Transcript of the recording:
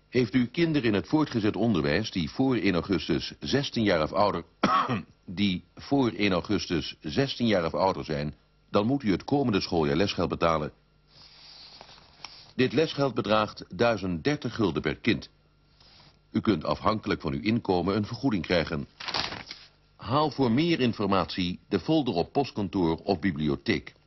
Heeft u kinderen in het voortgezet onderwijs die voor 1 augustus 16 jaar of ouder... die voor 1 augustus 16 jaar of ouder zijn... dan moet u het komende schooljaar lesgeld betalen. Dit lesgeld bedraagt 1030 gulden per kind. U kunt afhankelijk van uw inkomen een vergoeding krijgen. Haal voor meer informatie de folder op postkantoor of bibliotheek.